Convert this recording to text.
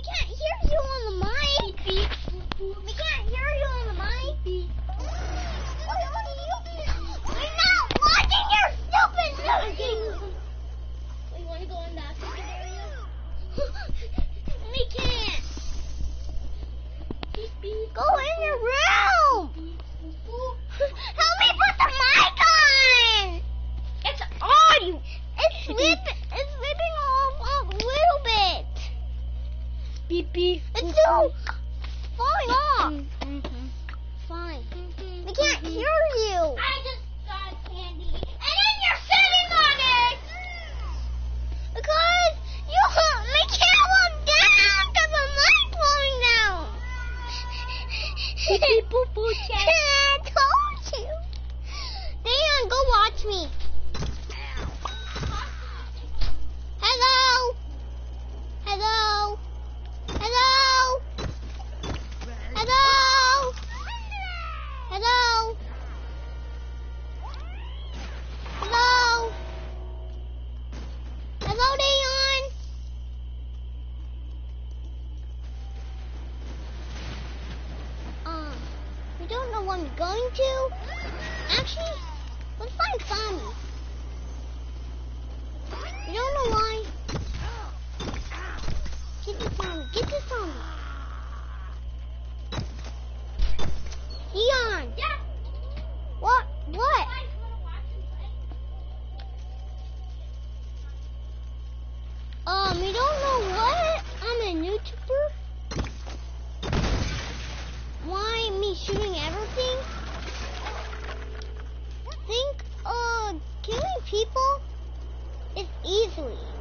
can't hear you on the mic. We can't hear you on the mic. What are you? We're not watching your stupid movie. You want to go in that second area? We can't. Go in your room. Help me put the mic on. It's on! It's slipping off a little bit. Beep beep. It's still falling off. Fine. We can't hear you. I just got candy. And then you're sitting on it! Because you make it look down because the mic's falling down. Beep boop boop check. I told you. Dan, go watch me. Hello? Hello? Hello? Hello? Hello? Hello? Hello, Dayon? We don't know when we're going to. Actually, let's find Tommy. We don't know why. Get this Tommy. Get this Tommy. Dion. Yeah. What? What? We don't know what. I'm a YouTuber. Why me shooting everything? Think, killing people is easily.